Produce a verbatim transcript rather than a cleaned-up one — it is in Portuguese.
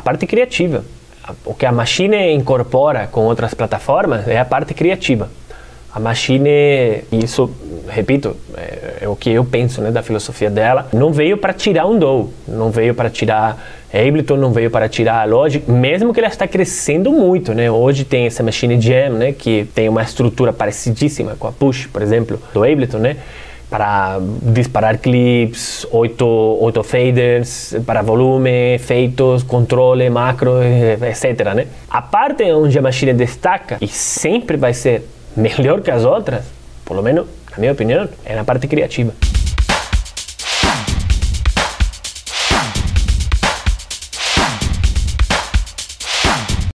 parte criativa. O que a Machine incorpora com outras plataformas é a parte criativa. A Machine, isso, repito, é, é o que eu penso, né, da filosofia dela, não veio para tirar um D A W, não veio para tirar Ableton, não veio para tirar a Logic, mesmo que ela está crescendo muito, né? Hoje tem essa Machine Jam, né, que tem uma estrutura parecidíssima com a Push, por exemplo, do Ableton, né? Para disparar clips, oito, oito faders, para volume, efeitos, controle, macro, etcétera, né? A parte onde a Machine destaca, e sempre vai ser melhor que as outras, pelo menos na minha opinião, é na parte criativa.